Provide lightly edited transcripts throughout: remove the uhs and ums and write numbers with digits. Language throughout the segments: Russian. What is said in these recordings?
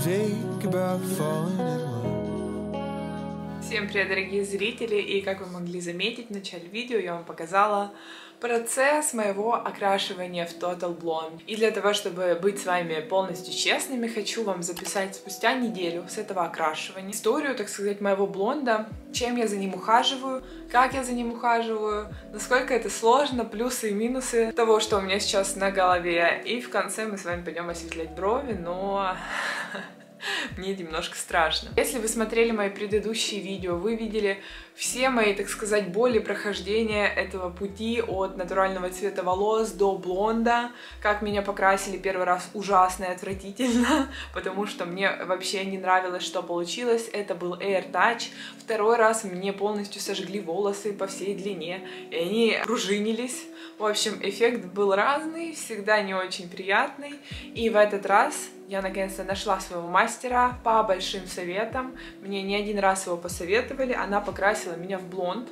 think about falling in love. Всем привет, дорогие зрители! И как вы могли заметить в начале видео, я вам показала процесс моего окрашивания в Total Blonde. И для того, чтобы быть с вами полностью честными, хочу вам записать спустя неделю с этого окрашивания историю, так сказать, моего блонда, чем я за ним ухаживаю, как я за ним ухаживаю, насколько это сложно, плюсы и минусы того, что у меня сейчас на голове. И в конце мы с вами пойдем осветлять брови, но мне немножко страшно. Если вы смотрели мои предыдущие видео, вы видели все мои, так сказать, боли прохождения этого пути от натурального цвета волос до блонда, как меня покрасили первый раз ужасно и отвратительно, потому что мне вообще не нравилось, что получилось. Это был Air Touch. Второй раз мне полностью сожгли волосы по всей длине, и они пружинились. В общем, эффект был разный, всегда не очень приятный. И в этот раз я наконец-то нашла своего мастера по большим советам. Мне не один раз его посоветовали, она покрасила меня в блонд.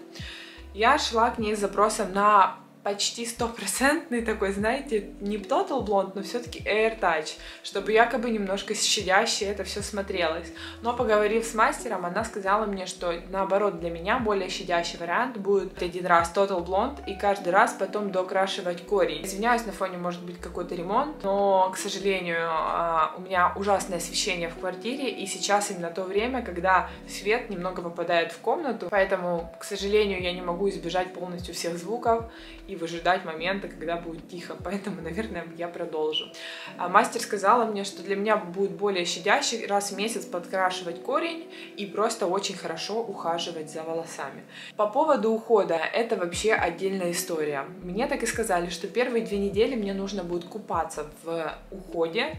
Я шла к ней с запросом на почти стопроцентный такой, знаете, не Total Blonde, но все-таки Air Touch, чтобы якобы немножко щадяще это все смотрелось. Но поговорив с мастером, она сказала мне, что наоборот для меня более щадящий вариант будет один раз Total Blonde и каждый раз потом докрашивать корень. Извиняюсь, на фоне может быть какой-то ремонт, но, к сожалению, у меня ужасное освещение в квартире, и сейчас именно то время, когда свет немного попадает в комнату, поэтому, к сожалению, я не могу избежать полностью всех звуков и выжидать момента, когда будет тихо. Поэтому, наверное, я продолжу. Мастер сказала мне, что для меня будет более щадящий раз в месяц подкрашивать корень и просто очень хорошо ухаживать за волосами. По поводу ухода, это вообще отдельная история. Мне так и сказали, что первые 2 недели мне нужно будет купаться в уходе.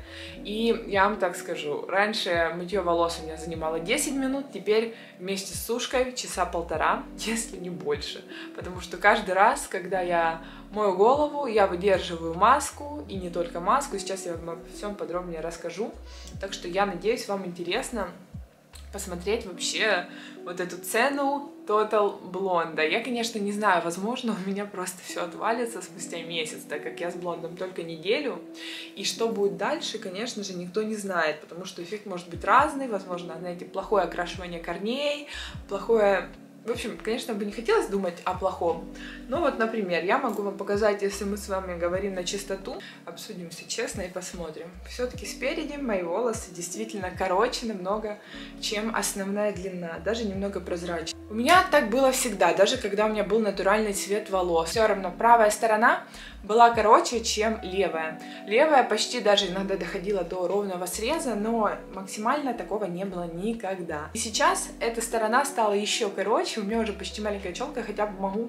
И я вам так скажу, раньше мытье волос у меня занимало 10 минут, теперь вместе с сушкой часа 1,5, если не больше. Потому что каждый раз, когда я мою голову, я выдерживаю маску, и не только маску, сейчас я вам обо всем подробнее расскажу. Так что я надеюсь, вам интересно посмотреть вообще вот эту цену Total Blonde. Я, конечно, не знаю, возможно, у меня просто все отвалится спустя месяц, так как я с блондом только неделю. И что будет дальше, конечно же, никто не знает, потому что эффект может быть разный, возможно, знаете, плохое окрашивание корней, плохое... В общем, конечно, бы не хотелось думать о плохом. Но вот, например, я могу вам показать, если мы с вами говорим на чистоту, обсудим все честно и посмотрим. Все-таки спереди мои волосы действительно короче намного, чем основная длина, даже немного прозрачнее. У меня так было всегда, даже когда у меня был натуральный цвет волос. Все равно правая сторона была короче, чем левая. Левая почти даже иногда доходила до ровного среза, но максимально такого не было никогда. И сейчас эта сторона стала еще короче, у меня уже почти маленькая челка, хотя бы могу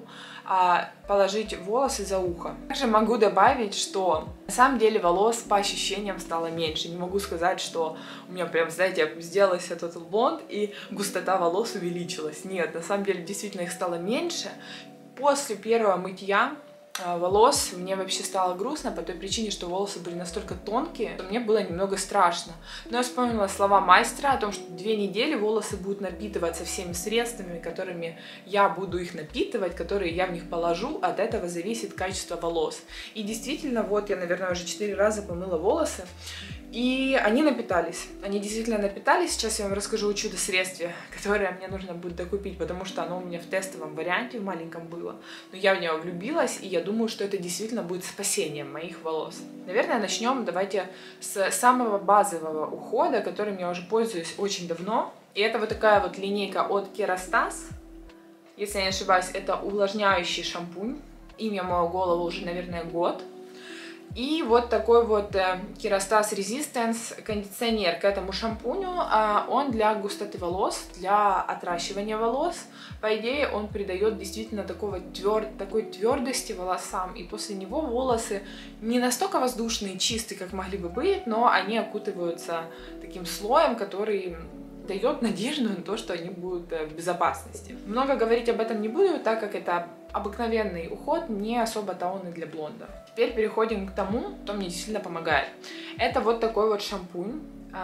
положить волосы за ухо. Также могу добавить, что на самом деле волос по ощущениям стало меньше. Не могу сказать, что у меня прям, знаете, сделался Total Blonde и густота волос увеличилась. Нет, на самом деле действительно их стало меньше. После первого мытья волос мне вообще стало грустно по той причине, что волосы были настолько тонкие, что мне было немного страшно. Но я вспомнила слова мастера о том, что 2 недели волосы будут напитываться всеми средствами, которыми я буду их напитывать, которые я в них положу, от этого зависит качество волос. И действительно, вот я, наверное, уже 4 раза помыла волосы, и они напитались. Они действительно напитались. Сейчас я вам расскажу о чудо-средстве, которое мне нужно будет докупить, потому что оно у меня в тестовом варианте в маленьком было. Но я в него влюбилась, и я думаю, что это действительно будет спасением моих волос. Наверное, начнем давайте с самого базового ухода, которым я уже пользуюсь очень давно. И это вот такая вот линейка от Kerastase. Если я не ошибаюсь, это увлажняющий шампунь. Им я мою голову уже, наверное, год. И вот такой вот Kerastase Resistance кондиционер к этому шампуню. Он для густоты волос, для отращивания волос. По идее, он придает действительно такой твердости волосам. И после него волосы не настолько воздушные, чистые, как могли бы быть, но они окутываются таким слоем, который дает надежду на то, что они будут в безопасности. Много говорить об этом не буду, так как это обыкновенный уход, не особо-то он и для блонда. Теперь переходим к тому, что мне действительно помогает. Это вот такой вот шампунь.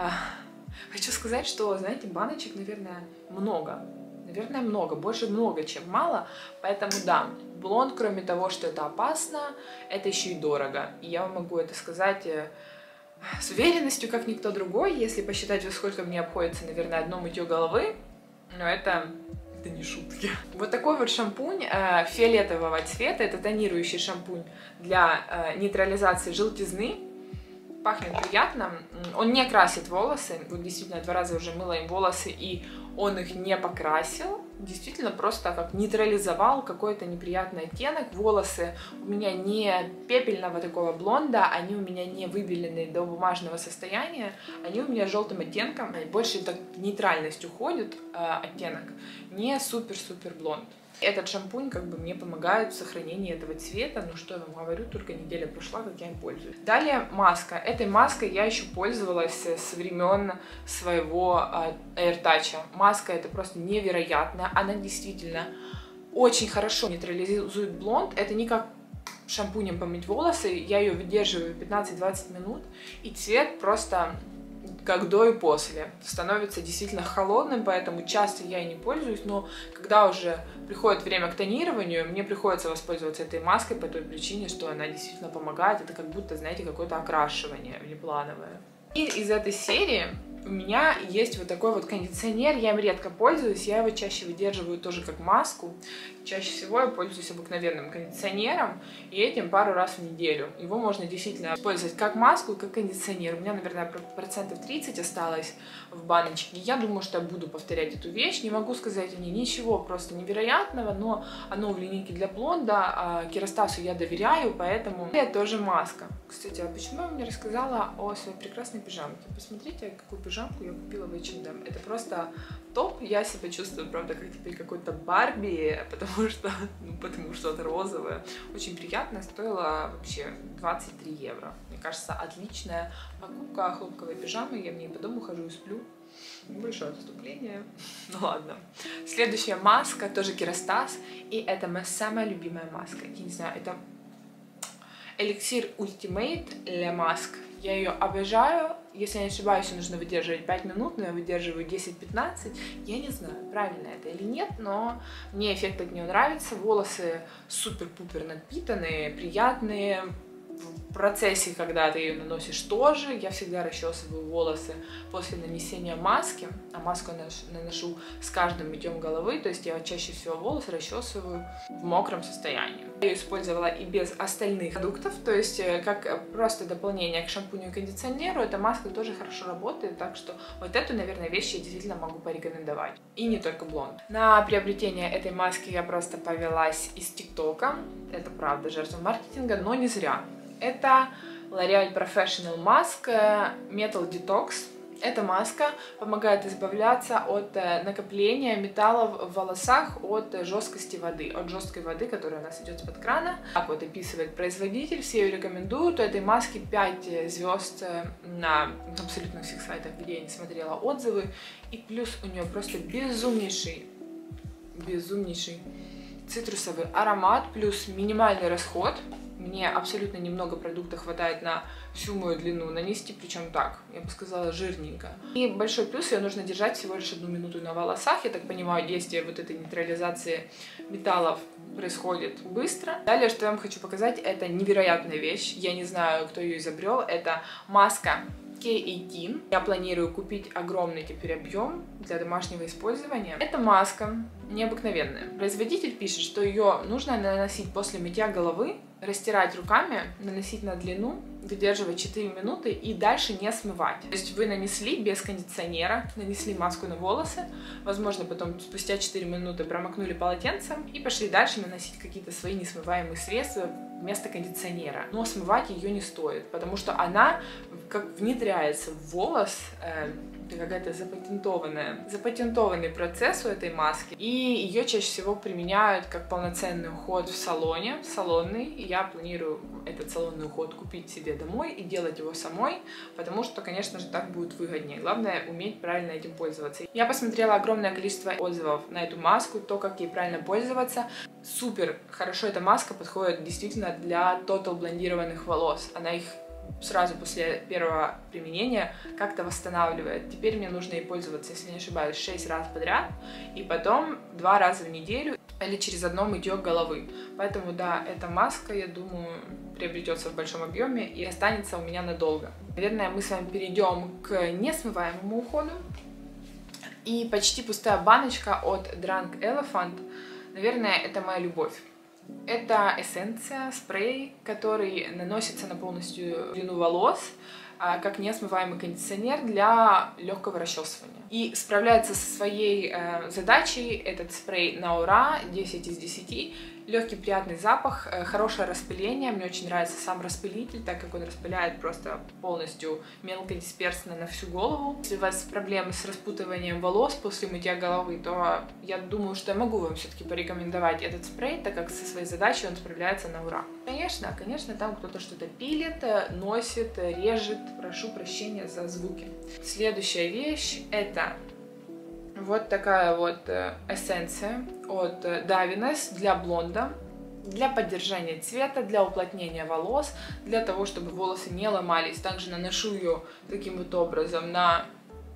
Хочу сказать, что, знаете, баночек, наверное, много. Наверное, много. Больше много, чем мало. Поэтому да, блонд, кроме того, что это опасно, это еще и дорого. И я вам могу это сказать с уверенностью, как никто другой. Если посчитать, во сколько мне обходится, наверное, одно мытье головы, но это не шутки. Вот такой вот шампунь фиолетового цвета, это тонирующий шампунь для нейтрализации желтизны. Пахнет приятно, он не красит волосы, вот действительно 2 раза уже мыла им волосы, и он их не покрасил, действительно просто как нейтрализовал какой-то неприятный оттенок. Волосы у меня не пепельного такого блонда, они у меня не выбеленные до бумажного состояния, они у меня желтым оттенком, больше так нейтральность уходит оттенок, не супер-супер блонд. Этот шампунь как бы мне помогает в сохранении этого цвета, ну что я вам говорю, только неделя прошла, как я им пользуюсь. Далее маска. Этой маской я еще пользовалась с времен своего AirTouch. Маска это просто невероятная, она действительно очень хорошо нейтрализует блонд, это не как шампунем помыть волосы, я ее выдерживаю 15-20 минут, и цвет просто как до и после. Становится действительно холодным, поэтому часто я и не пользуюсь, но когда уже приходит время к тонированию, мне приходится воспользоваться этой маской по той причине, что она действительно помогает. Это как будто, знаете, какое-то окрашивание внеплановое. И из этой серии у меня есть вот такой вот кондиционер, я им редко пользуюсь, я его чаще выдерживаю тоже как маску. Чаще всего я пользуюсь обыкновенным кондиционером, и этим пару раз в неделю. Его можно действительно использовать как маску, как кондиционер. У меня, наверное, 30% осталось в баночке. Я думаю, что я буду повторять эту вещь. Не могу сказать о ней ничего просто невероятного, но оно в линейке для блонда. Керастасу я доверяю, поэтому это тоже маска. Кстати, а почему я вам не рассказала о своей прекрасной пижамке? Посмотрите, какую пижамку я купила в H&M. Это просто топ. Я себя чувствую, правда, как теперь какой-то Барби, потому что это розовое. Очень приятно, стоило вообще 23 евро. Мне кажется, отличная покупка хлопковой пижамы. Я в ней по дому хожу и сплю. Небольшое отступление. Ну ладно. Следующая маска, тоже Керастас. И это моя самая любимая маска. Я не знаю, это Эликсир Ultimate Le Mask. Я ее обожаю. Если я не ошибаюсь, ее нужно выдерживать 5 минут, но я выдерживаю 10-15. Я не знаю, правильно это или нет, но мне эффект от нее нравится. Волосы супер-пупер напитанные, приятные. В процессе, когда ты ее наносишь, тоже. Я всегда расчесываю волосы после нанесения маски. А маску я наношу с каждым мытьем головы. То есть я чаще всего волосы расчесываю в мокром состоянии. Я ее использовала и без остальных продуктов. То есть как просто дополнение к шампуню и кондиционеру. Эта маска тоже хорошо работает. Так что вот эту, наверное, вещь я действительно могу порекомендовать. И не только блонд. На приобретение этой маски я просто повелась из ТикТока. Это правда жертва маркетинга, но не зря. Это L'Oreal Professional Mask Metal Detox. Эта маска помогает избавляться от накопления металлов в волосах от жесткости воды, от жесткой воды, которая у нас идет из-под крана. Так вот описывает производитель, все ее рекомендуют. У этой маски 5 звезд на абсолютно всех сайтах, где я не смотрела отзывы. И плюс у нее просто безумнейший цитрусовый аромат, плюс минимальный расход. Мне абсолютно немного продукта хватает на всю мою длину нанести, причем так, я бы сказала, жирненько. И большой плюс, ее нужно держать всего лишь 1 минуту на волосах. Я так понимаю, действие вот этой нейтрализации металлов происходит быстро. Далее, что я вам хочу показать, это невероятная вещь. Я не знаю, кто ее изобрел. Это маска K18. Я планирую купить огромный теперь объем для домашнего использования. Эта маска необыкновенная. Производитель пишет, что ее нужно наносить после мытья головы, растирать руками, наносить на длину, выдерживать 4 минуты и дальше не смывать. То есть вы нанесли без кондиционера, нанесли маску на волосы, возможно, потом спустя 4 минуты промокнули полотенцем и пошли дальше наносить какие-то свои несмываемые средства вместо кондиционера. Но смывать ее не стоит, потому что она как внедряется в волос, это какая-то запатентованный процесс у этой маски, и ее чаще всего применяют как полноценный уход в салоне, салонный. И я планирую этот салонный уход купить себе домой и делать его самой, потому что, конечно же, так будет выгоднее. Главное уметь правильно этим пользоваться. Я посмотрела огромное количество отзывов на эту маску, то, как ей правильно пользоваться. Супер хорошо эта маска подходит действительно для тотал блондированных волос. Она их сразу после первого применения как-то восстанавливает. Теперь мне нужно ей пользоваться, если не ошибаюсь, 6 раз подряд, и потом 2 раза в неделю или через одно мытье головы. Поэтому да, эта маска, я думаю, приобретется в большом объеме и останется у меня надолго. Наверное, мы с вами перейдем к несмываемому уходу. И почти пустая баночка от Drunk Elephant, наверное, это моя любовь. Это эссенция, спрей, который наносится на полностью длину волос, как несмываемый кондиционер для легкого расчесывания. И справляется со своей задачей этот спрей на ура, 10 из 10. Легкий приятный запах, хорошее распыление. Мне очень нравится сам распылитель, так как он распыляет просто полностью мелкодисперсно на всю голову. Если у вас проблемы с распутыванием волос после мытья головы, то я думаю, что я могу вам все-таки порекомендовать этот спрей, так как со своей задачей он справляется на ура. Конечно, там кто-то что-то пилит, носит, режет. Прошу прощения за звуки. Следующая вещь — это вот такая вот эссенция от Davines для блонда, для поддержания цвета, для уплотнения волос, для того, чтобы волосы не ломались. Также наношу ее таким вот образом на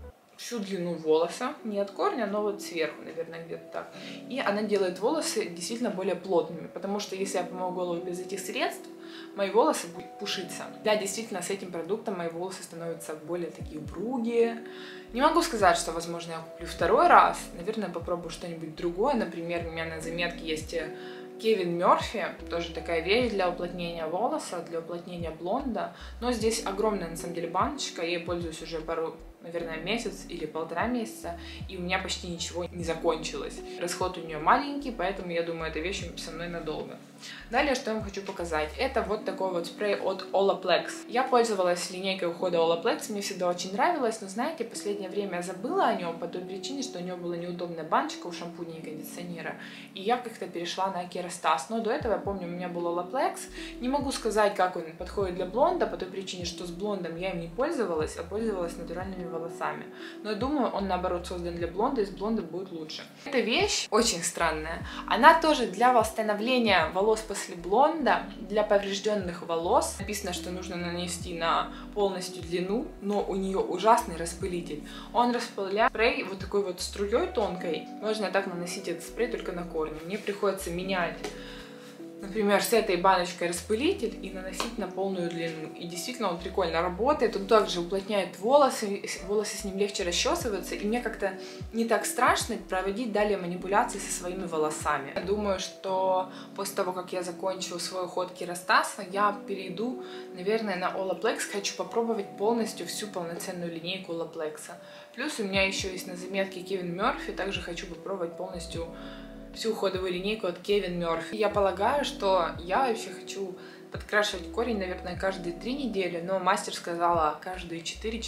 всю длину волоса, не от корня, но вот сверху, наверное, где-то так. И она делает волосы действительно более плотными, потому что если я помою голову без этих средств, мои волосы будут пушиться. Да, действительно, с этим продуктом мои волосы становятся более такие упругие. Не могу сказать, что, возможно, я куплю второй раз. Наверное, попробую что-нибудь другое. Например, у меня на заметке есть Кевин Мерфи, тоже такая вещь для уплотнения волоса, для уплотнения блонда. Но здесь огромная, на самом деле, баночка. Я ей пользуюсь уже наверное, месяц или 1,5 месяца, и у меня почти ничего не закончилось. Расход у нее маленький, поэтому я думаю, эта вещь со мной надолго. Далее, что я вам хочу показать, это вот такой вот спрей от Olaplex. Я пользовалась линейкой ухода Olaplex, мне всегда очень нравилось, но знаете, в последнее время я забыла о нем по той причине, что у него была неудобная баночка у шампуня и кондиционера, и я как-то перешла на Kerastase. Но до этого, я помню, у меня был Olaplex. Не могу сказать, как он подходит для блонда, по той причине, что с блондом я им не пользовалась, а пользовалась натуральными волосами. Но я думаю, он наоборот создан для блонда, и с блондом будет лучше. Эта вещь очень странная. Она тоже для восстановления волос после блонда, для поврежденных волос. Написано, что нужно нанести на полностью длину, но у нее ужасный распылитель. Он распыляет спрей вот такой вот струей тонкой. Можно так наносить этот спрей только на корни. Мне приходится менять, например, с этой баночкой распылитель и наносить на полную длину. И действительно он прикольно работает, он также уплотняет волосы, волосы с ним легче расчесываются, и мне как-то не так страшно проводить далее манипуляции со своими волосами. Я думаю, что после того, как я закончу свой уход Kerastase, я перейду, наверное, на Olaplex. Хочу попробовать полностью всю полноценную линейку Olaplex. Плюс у меня еще есть на заметке Kevin Murphy, также хочу попробовать полностью всю уходовую линейку от Kevin Murphy. Я полагаю, что я вообще хочу подкрашивать корень, наверное, каждые 3 недели, но мастер сказала каждые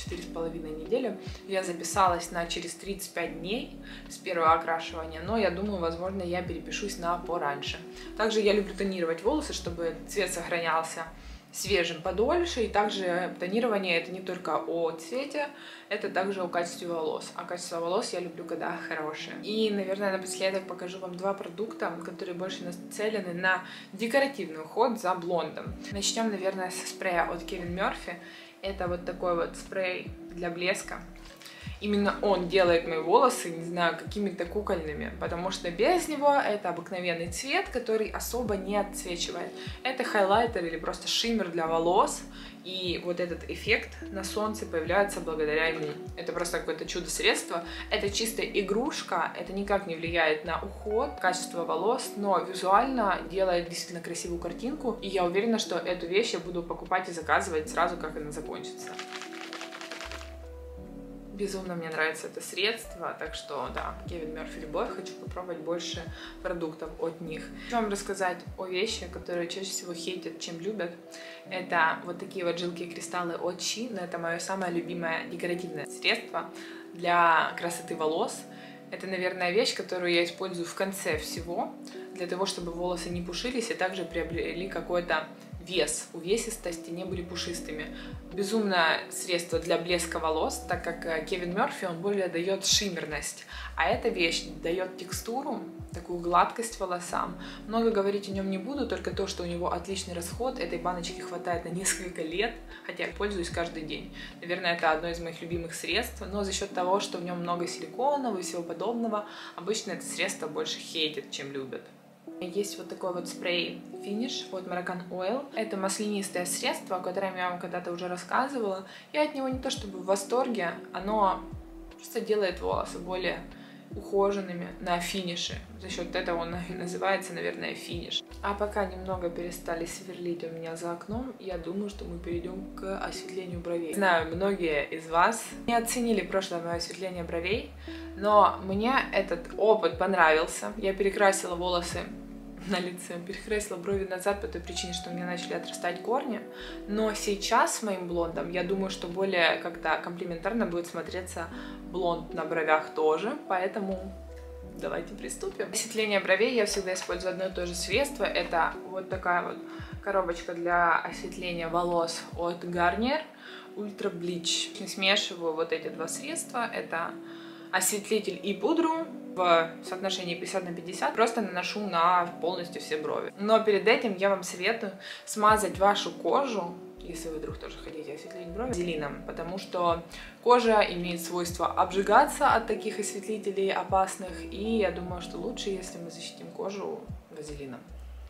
4-4,5 недели. Я записалась на через 35 дней с первого окрашивания, но я думаю, возможно, я перепишусь на пораньше. Также я люблю тонировать волосы, чтобы цвет сохранялся свежим подольше, и также тонирование это не только о цвете, это также о качестве волос, а качество волос я люблю, когда хорошее. И, наверное, напоследок покажу вам 2 продукта, которые больше нацелены на декоративный уход за блондом. Начнем, наверное, со спрея от Kevin Murphy. Это вот такой вот спрей для блеска. Именно он делает мои волосы, не знаю, какими-то кукольными, потому что без него это обыкновенный цвет, который особо не отсвечивает. Это хайлайтер или просто шиммер для волос, и вот этот эффект на солнце появляется благодаря ему. Это просто какое-то чудо-средство. Это чистая игрушка, это никак не влияет на уход, качество волос, но визуально делает действительно красивую картинку, и я уверена, что эту вещь я буду покупать и заказывать сразу, как она закончится. Безумно мне нравится это средство, так что, да, Kevin Murphy любовь, хочу попробовать больше продуктов от них. Хочу вам рассказать о вещи, которые чаще всего хейтят, чем любят. Это вот такие вот жилкие кристаллы от Chi, но это мое самое любимое декоративное средство для красоты волос. Это, наверное, вещь, которую я использую в конце всего, для того, чтобы волосы не пушились и также приобрели какой-то вес, увесистость и не были пушистыми. Безумное средство для блеска волос, так как Кевин Мёрфи, он более дает шиммерность, а эта вещь дает текстуру, такую гладкость волосам. Много говорить о нем не буду, только то, что у него отличный расход, этой баночки хватает на несколько лет, хотя я пользуюсь каждый день. Наверное, это одно из моих любимых средств, но за счет того, что в нем много силиконов и всего подобного, обычно это средство больше хейтят, чем любят. Есть вот такой вот спрей Finish от Moroccan Oil. Это маслянистое средство, о котором я вам когда-то уже рассказывала. Я от него не то чтобы в восторге, оно просто делает волосы более ухоженными на финише. За счет этого он и называется, наверное, финиш. А пока немного перестали сверлить у меня за окном, я думаю, что мы перейдем к осветлению бровей. Знаю, многие из вас не оценили прошлое мое осветление бровей, но мне этот опыт понравился. Я перекрасила волосы на лице, перекрасила брови назад по той причине, что у меня начали отрастать корни. Но сейчас с моим блондом, я думаю, что более как-то комплементарно будет смотреться блонд на бровях тоже, поэтому давайте приступим. Осветление бровей я всегда использую одно и то же средство. Это вот такая вот коробочка для осветления волос от Garnier Ultra Bleach. Смешиваю вот эти два средства. Это осветлитель и пудру в соотношении 50/50. Просто наношу на полностью все брови. Но перед этим я вам советую смазать вашу кожу, если вы вдруг тоже хотите осветлить брови, вазелином, потому что кожа имеет свойство обжигаться от таких осветлителей опасных, и я думаю, что лучше, если мы защитим кожу вазелином.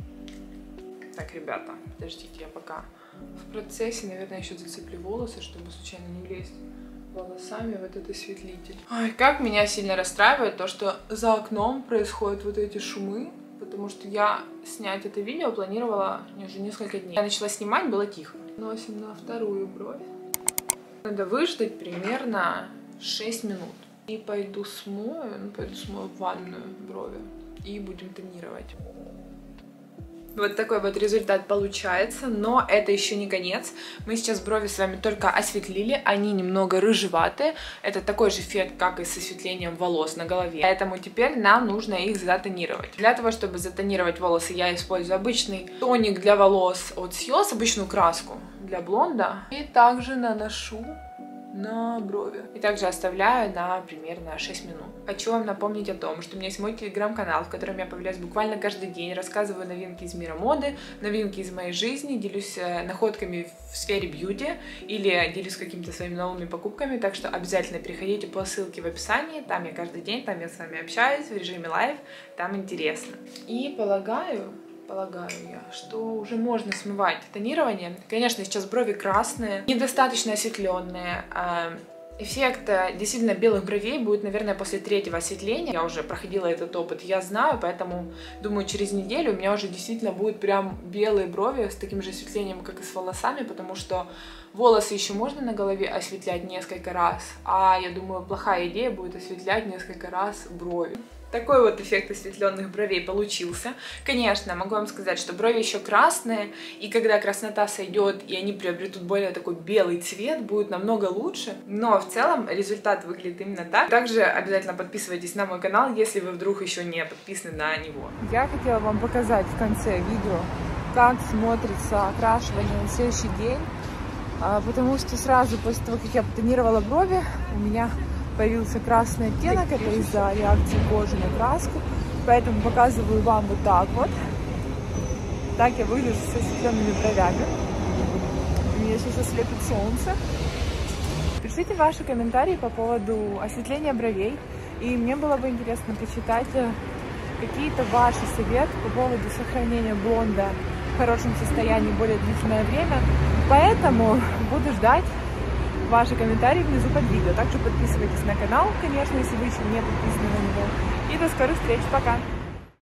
Так, ребята, подождите, я пока в процессе, наверное, еще зацеплю волосы, чтобы случайно не влезть волосами в этот осветлитель. Ой, как меня сильно расстраивает то, что за окном происходят вот эти шумы, потому что я снять это видео планировала уже несколько дней. Я начала снимать, было тихо. Наносим на вторую бровь. Надо выждать примерно 6 минут. И пойду смою в ванную брови и будем тонировать. Вот такой вот результат получается, но это еще не конец. Мы сейчас брови с вами только осветлили, они немного рыжеватые. Это такой же эффект, как и с осветлением волос на голове. Поэтому теперь нам нужно их затонировать. Для того, чтобы затонировать волосы, я использую обычный тоник для волос от Сьюз, обычную краску для блонда. И также наношу на брови. И также оставляю на примерно 6 минут. Хочу вам напомнить о том, что у меня есть мой телеграм-канал, в котором я появляюсь буквально каждый день, рассказываю новинки из мира моды, новинки из моей жизни, делюсь находками в сфере бьюти или делюсь какими-то своими новыми покупками, так что обязательно переходите по ссылке в описании, там я каждый день, там я с вами общаюсь в режиме лайв, там интересно. И полагаю я, что уже можно смывать тонирование. Конечно, сейчас брови красные, недостаточно осветленные. Эффект действительно белых бровей будет, наверное, после 3-го осветления. Я уже проходила этот опыт, я знаю, поэтому, думаю, через неделю у меня уже действительно будут прям белые брови с таким же осветлением, как и с волосами, потому что волосы еще можно на голове осветлять несколько раз, а я думаю, плохая идея будет осветлять несколько раз брови. Такой вот эффект осветленных бровей получился. Конечно, могу вам сказать, что брови еще красные, и когда краснота сойдет, и они приобретут более такой белый цвет, будет намного лучше. Но в целом результат выглядит именно так. Также обязательно подписывайтесь на мой канал, если вы вдруг еще не подписаны на него. Я хотела вам показать в конце видео, как смотрится окрашивание на следующий день, потому что сразу после того, как я потонировала брови, у меня появился красный оттенок, это из-за реакции кожи на краску, поэтому показываю вам вот так вот. Так я выгляжу с осветленными бровями. У меня сейчас ослепит солнце. Пишите ваши комментарии по поводу осветления бровей, и мне было бы интересно почитать какие-то ваши советы по поводу сохранения блонда в хорошем состоянии более длительное время, поэтому буду ждать ваши комментарии внизу под видео. Также подписывайтесь на канал, конечно, если вы еще не подписаны на него. И до скорых встреч. Пока!